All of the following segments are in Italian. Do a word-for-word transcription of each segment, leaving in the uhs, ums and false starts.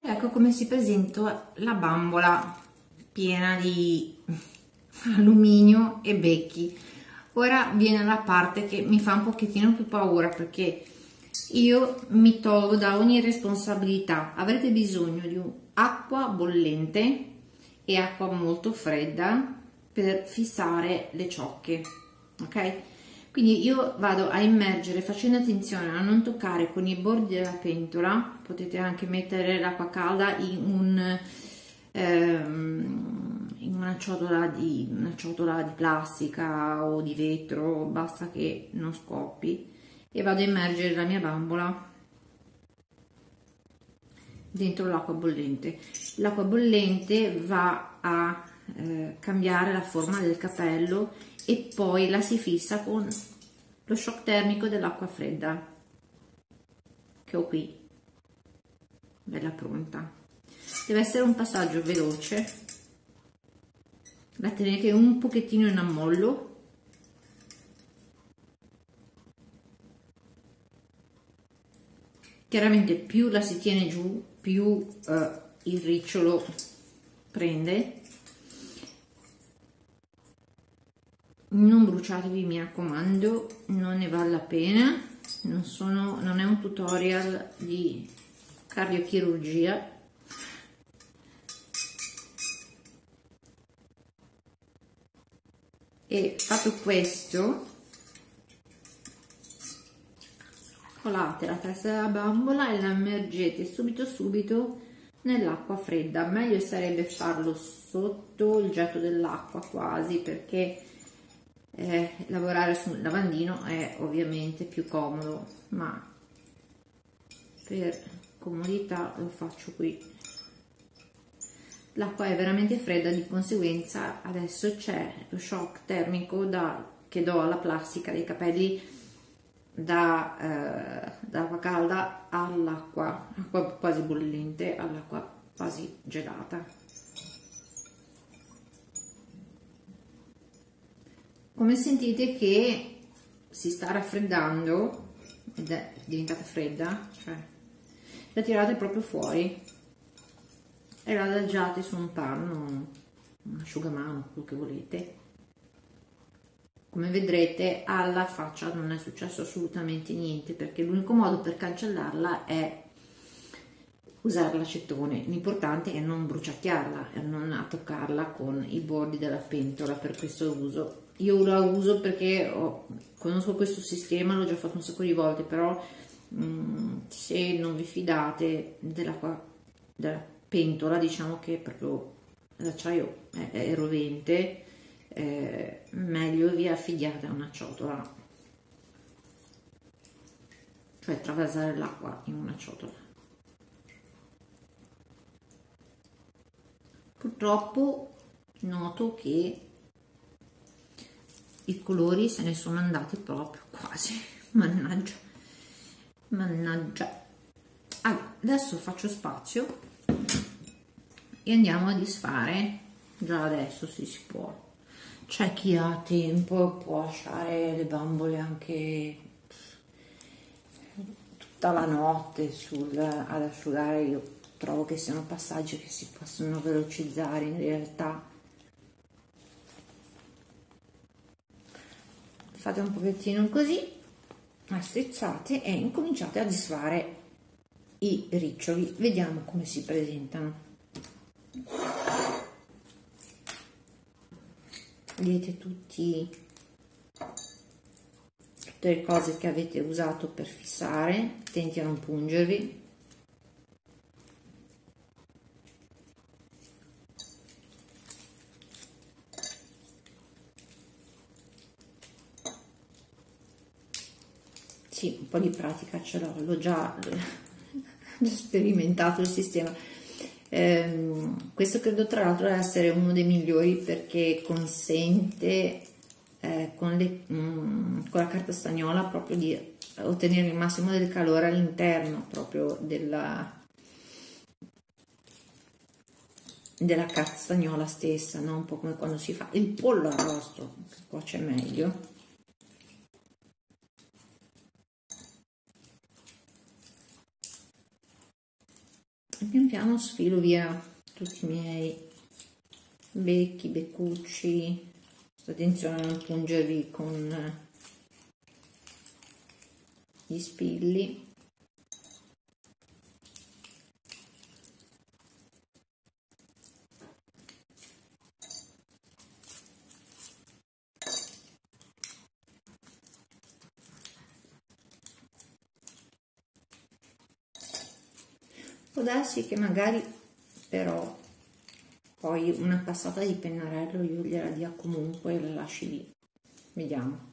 Ecco come si presenta la bambola piena di alluminio e becchi. Ora viene la parte che mi fa un pochettino più paura, perché io mi tolgo da ogni responsabilità. Avrete bisogno di acqua bollente e acqua molto fredda per fissare le ciocche, ok? Quindi io vado a immergere facendo attenzione a non toccare con i bordi della pentola. Potete anche mettere l'acqua calda in un ehm, in una ciotola di una ciotola di plastica o di vetro, basta che non scoppi, e vado a immergere la mia bambola dentro l'acqua bollente. L'acqua bollente va a eh, cambiare la forma del capello e poi la si fissa con lo shock termico dell'acqua fredda che ho qui, bella pronta. Deve essere un passaggio veloce, la tenete un pochettino in ammollo, chiaramente più la si tiene giù più eh, il ricciolo prende. Non bruciatevi, mi raccomando, non ne vale la pena. Non, sono, non è un tutorial di cardiochirurgia. E fatto questo, colate la testa della bambola e la immergete subito subito nell'acqua fredda. Meglio sarebbe farlo sotto il getto dell'acqua quasi, perché Eh, lavorare sul lavandino è ovviamente più comodo, ma per comodità lo faccio qui. L'acqua è veramente fredda, di conseguenza adesso c'è lo shock termico da, che do alla plastica dei capelli da eh, dall'acqua calda all'acqua acqua quasi bollente all'acqua quasi gelata. Come sentite che si sta raffreddando ed è diventata fredda, cioè la tirate proprio fuori e la adagiate su un panno, un asciugamano, quello che volete. Come vedrete alla faccia non è successo assolutamente niente, perché l'unico modo per cancellarla è usare l'acetone. L'importante è non bruciacchiarla e non toccarla con i bordi della pentola. Per questo uso io la uso perché ho, conosco questo sistema, l'ho già fatto un sacco di volte, però mh, se non vi fidate dell'acqua della pentola, diciamo che proprio l'acciaio è, è rovente, eh, meglio vi affidiate a una ciotola, cioè travasare l'acqua in una ciotola. Purtroppo noto che i colori se ne sono andati proprio quasi, mannaggia, mannaggia. Allora, adesso faccio spazio e andiamo a disfare. Già adesso sì, si può, c'è chi ha tempo e può lasciare le bambole anche tutta la notte sul, ad asciugare. Io trovo che siano passaggi che si possono velocizzare in realtà. Fate un pochettino così, strizzate e incominciate a disfare i riccioli. Vediamo come si presentano. Vedete tutti, tutte le cose che avete usato per fissare, attenti a non pungervi. Sì, un po' di pratica ce l'ho, l'ho già, già sperimentato il sistema. Eh, questo credo tra l'altro essere uno dei migliori, perché consente eh, con, le, mh, con la carta stagnola proprio di ottenere il massimo del calore all'interno proprio della, della carta stagnola stessa, no? Un po' come quando si fa il pollo arrosto, che cuoce meglio. pian piano sfilo via tutti i miei becchi, beccucci. Attenzione a non pungervi con gli spilli. Può darsi che magari però poi una passata di pennarello io gliela dia comunque e la lasci lì. Vediamo.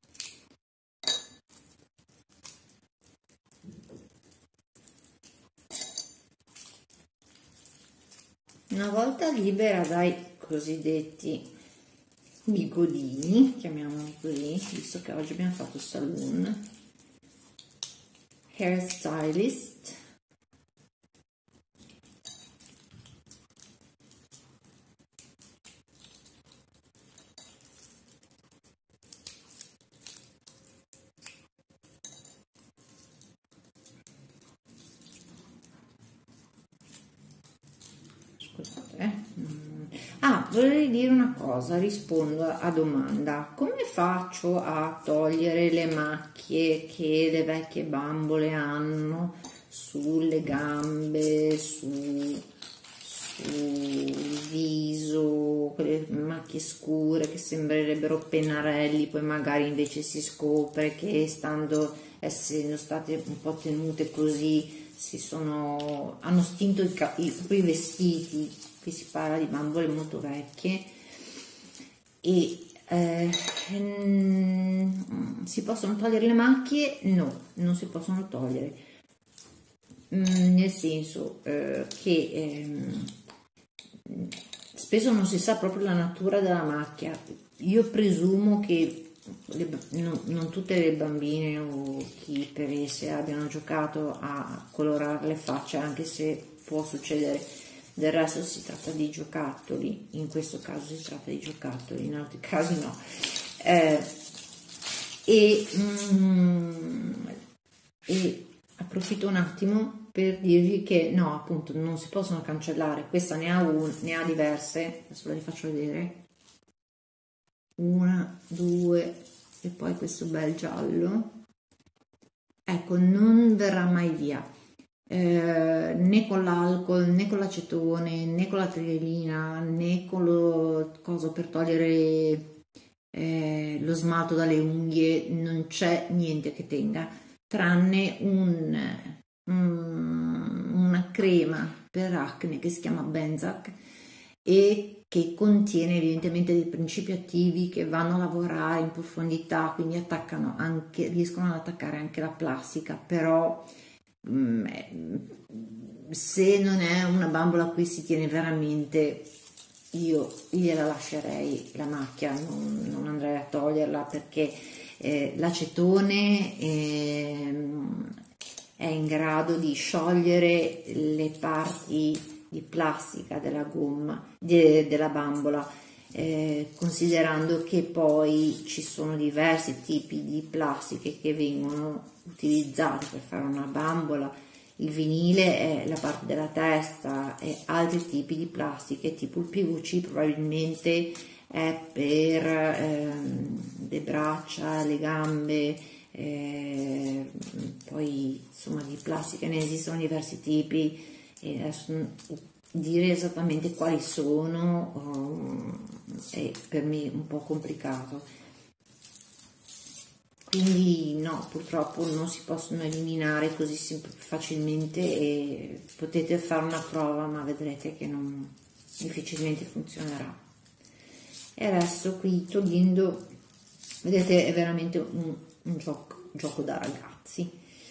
Una volta libera dai cosiddetti bigodini, chiamiamoli così, visto che oggi abbiamo fatto saloon, hair stylist, Ah, vorrei dire una cosa, rispondo a domanda: come faccio a togliere le macchie che le vecchie bambole hanno sulle gambe, su, sul viso, quelle macchie scure che sembrerebbero pennarelli, poi magari invece si scopre che stando, essendo state un po' tenute così, si sono, hanno stinto i, i, i vestiti. Qui si parla di bambole molto vecchie e eh, si possono togliere le macchie? No, non si possono togliere, mm, nel senso eh, che eh, spesso non si sa proprio la natura della macchia. Io presumo che le, no, non tutte le bambine o chi per esse abbiano giocato a colorare le facce, anche se può succedere. Del resto si tratta di giocattoli, in questo caso si tratta di giocattoli, in altri casi no. Eh, e, mm, e approfitto un attimo per dirvi che no, appunto, non si possono cancellare. Questa ne ha, un, ne ha diverse, adesso ve le faccio vedere. Una, due e poi questo bel giallo. Ecco, non verrà mai via. Eh, né con l'alcol, né con l'acetone, né con la trielina, né con lo coso per togliere eh, lo smalto dalle unghie, non c'è niente che tenga, tranne un, un, una crema per acne che si chiama Benzac e che contiene evidentemente dei principi attivi che vanno a lavorare in profondità, quindi attaccano anche, riescono ad attaccare anche la plastica, però se non è una bambola a cui si tiene veramente, io gliela lascerei la macchia, non, non andrei a toglierla, perché eh, l'acetone eh, è in grado di sciogliere le parti di plastica della gomma, de, della bambola, eh, considerando che poi ci sono diversi tipi di plastiche che vengono utilizzati per fare una bambola. Il vinile è la parte della testa e altri tipi di plastiche tipo il P V C probabilmente è per ehm, le braccia, le gambe, eh, poi insomma di plastica ne esistono diversi tipi e adesso dire esattamente quali sono um, è per me un po' complicato. Quindi no, purtroppo non si possono eliminare così facilmente e potete fare una prova ma vedrete che non, difficilmente funzionerà. E adesso qui togliendo, vedete, è veramente un, un gioco, gioco da ragazzi.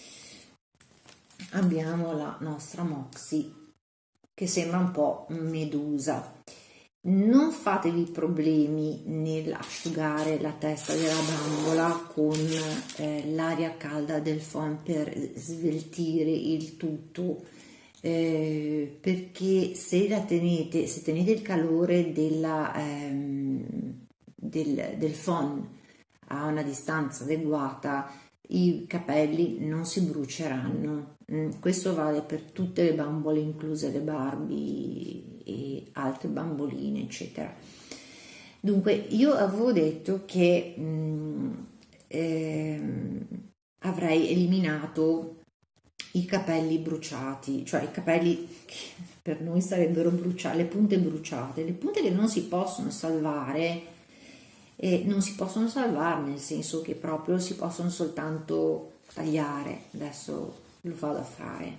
Abbiamo la nostra Moxie che sembra un po' medusa. Non fatevi problemi nell'asciugare la testa della bambola con eh, l'aria calda del foam per sveltire il tutto, eh, perché se la tenete, se tenete il calore della, ehm, del, del foam a una distanza adeguata, i capelli non si bruceranno. Questo vale per tutte le bambole, incluse le Barbie e altre bamboline, eccetera. Dunque, io avevo detto che mh, ehm, avrei eliminato i capelli bruciati, cioè i capelli che per noi sarebbero bruciati, le punte bruciate, le punte che non si possono salvare. E non si possono salvare, nel senso che proprio si possono soltanto tagliare. Adesso lo vado a fare,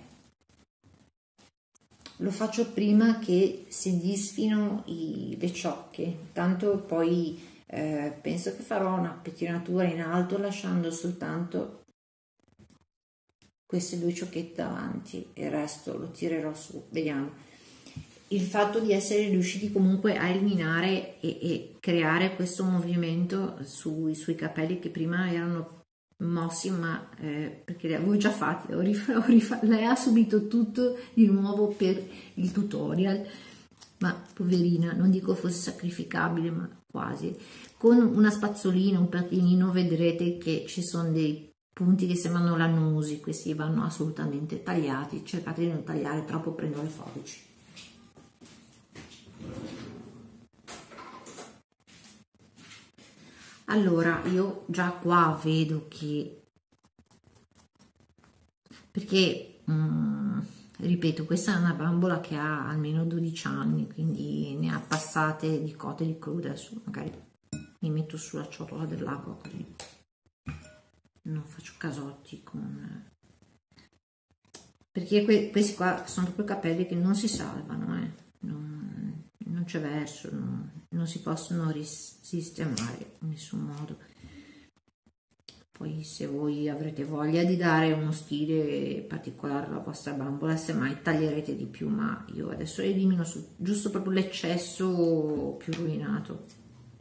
lo faccio prima che si disfino i, le ciocche, tanto poi eh, penso che farò una pettinatura in alto lasciando soltanto queste due ciocchette davanti e il resto lo tirerò su, vediamo. Il fatto di essere riusciti comunque a eliminare e, e creare questo movimento sui, sui capelli che prima erano mossi, ma eh, perché li avevo già fatti, ho rif- ho rif- lei ha subito tutto di nuovo per il tutorial, ma poverina, non dico fosse sacrificabile, ma quasi. Con una spazzolina, un patinino, vedrete che ci sono dei punti che sembrano lannosi, questi vanno assolutamente tagliati, cercate di non tagliare troppo, prendo le forbici. Allora, io già qua vedo che, perché, mm, ripeto, questa è una bambola che ha almeno dodici anni, quindi ne ha passate di cotte e di crude. Adesso magari mi metto sulla ciotola dell'acqua così non faccio casotti con... perché que questi qua sono proprio capelli che non si salvano, eh. non, non c'è verso, non, non si possono risistemare in nessun modo. Poi se voi avrete voglia di dare uno stile particolare alla vostra bambola, semmai taglierete di più, ma io adesso elimino su, giusto proprio l'eccesso più rovinato.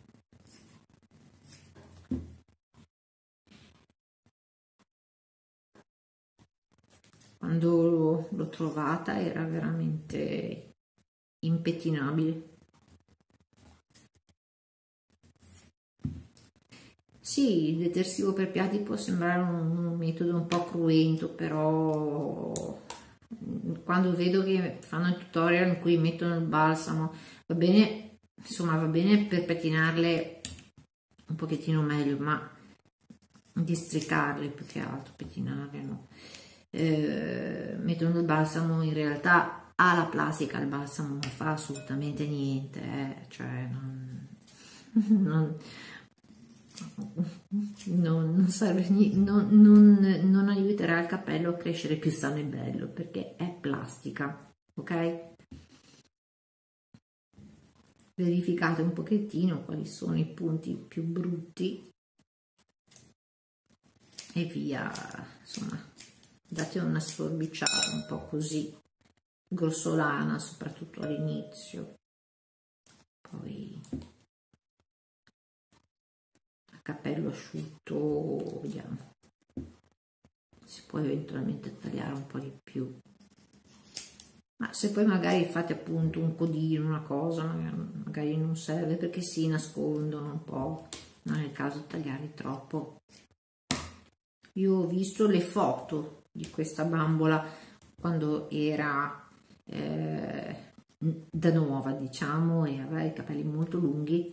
Quando l'ho trovata era veramente impettinabile. Sì, il detersivo per piatti può sembrare un, un metodo un po' cruento, però quando vedo che fanno il tutorial in cui mettono il balsamo, va bene, insomma va bene per pettinarle un pochettino meglio, ma districarle più che altro, pettinarle no. Eh, mettono il balsamo, in realtà alla plastica il balsamo non fa assolutamente niente, eh, cioè non, non Non, non, serve, non, non, non aiuterà il capello a crescere più sano e bello perché è plastica, ok? Verificate un pochettino quali sono i punti più brutti e via, insomma, date una sforbiciata un po' così grossolana, soprattutto all'inizio, poi capello asciutto, vediamo, si può eventualmente tagliare un po' di più, ma se poi magari fate appunto un codino, una cosa, magari non serve perché si nascondono un po', non è il caso di tagliarli troppo. Io ho visto le foto di questa bambola quando era eh, da nuova, diciamo, e aveva i capelli molto lunghi.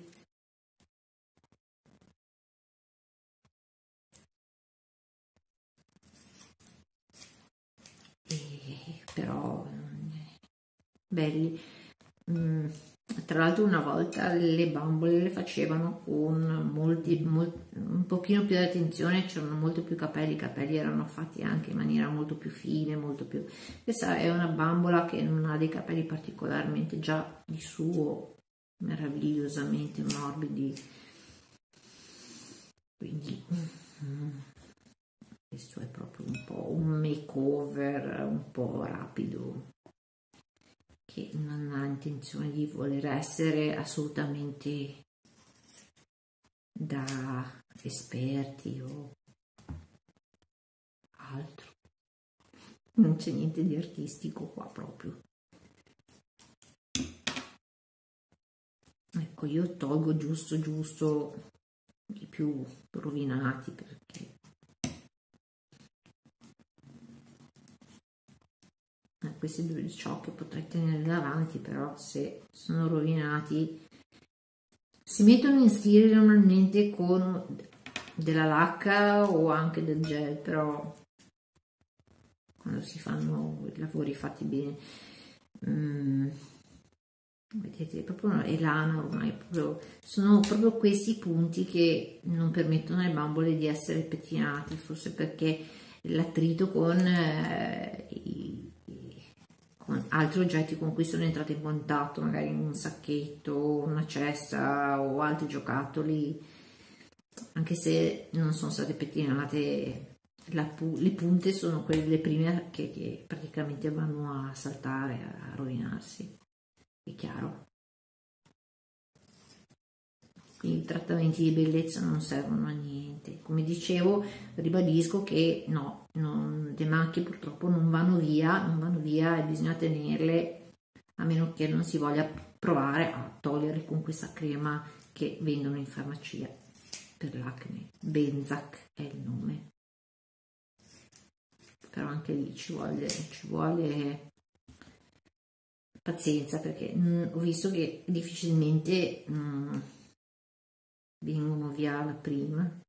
Però belli. Mm, tra l'altro una volta le bambole le facevano con molti, molti un pochino più di attenzione, c'erano molto più capelli, i capelli erano fatti anche in maniera molto più fine, molto più... Questa è una bambola che non ha dei capelli particolarmente già di suo meravigliosamente morbidi, quindi mm, questo è proprio un po' un makeover un po' rapido che non ha intenzione di voler essere assolutamente da esperti o altro, non c'è niente di artistico qua proprio. Ecco, io tolgo giusto giusto i più rovinati perché questi due ciocchi potrei tenere davanti, però se sono rovinati si mettono in stile normalmente con della lacca o anche del gel, però quando si fanno i lavori fatti bene, mm, vedete, proprio è lana ormai, proprio, sono proprio questi punti che non permettono alle bambole di essere pettinate, forse perché l'attrito con, eh, i, con altri oggetti con cui sono entrate in contatto, magari un sacchetto, una cesta o altri giocattoli, anche se non sono state pettinate, la, le punte sono quelle le prime che, che praticamente vanno a saltare, a rovinarsi, è chiaro. Quindi i trattamenti di bellezza non servono a niente. Come dicevo, ribadisco che no, non, le macchie purtroppo non vanno via, non vanno via e bisogna tenerle, a meno che non si voglia provare a togliere con questa crema che vendono in farmacia per l'acne. Benzac è il nome. Però anche lì ci vuole, ci vuole pazienza, perché mh, ho visto che difficilmente mh, vengono via la prima,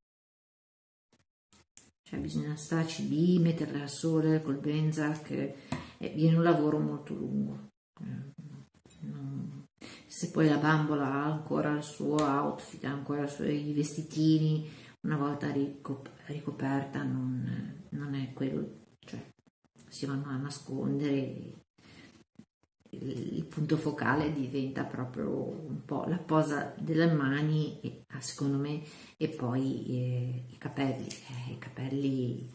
cioè bisogna starci lì, metterla al sole col Benzac, e viene un lavoro molto lungo. Non, se poi la bambola ha ancora il suo outfit, ha ancora i suoi vestitini, una volta ricop ricoperta non, non è quello, cioè si vanno a nascondere, il punto focale diventa proprio un po' la posa delle mani, e, secondo me, e poi eh, i capelli. Eh, i capelli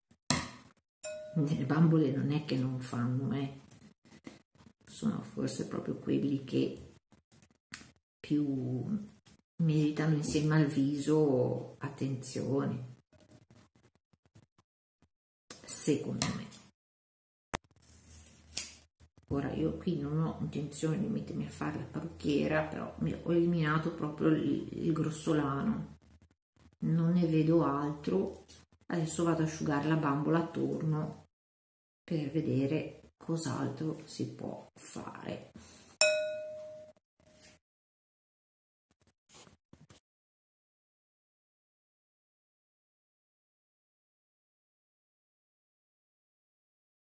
le bambole non è che non fanno, eh. Sono forse proprio quelli che più meritano insieme al viso attenzione, secondo me. Ora io qui non ho intenzione di mettermi a fare la parrucchiera, però ho eliminato proprio il, il grossolano, non ne vedo altro. Adesso vado ad asciugare la bambola attorno per vedere cos'altro si può fare.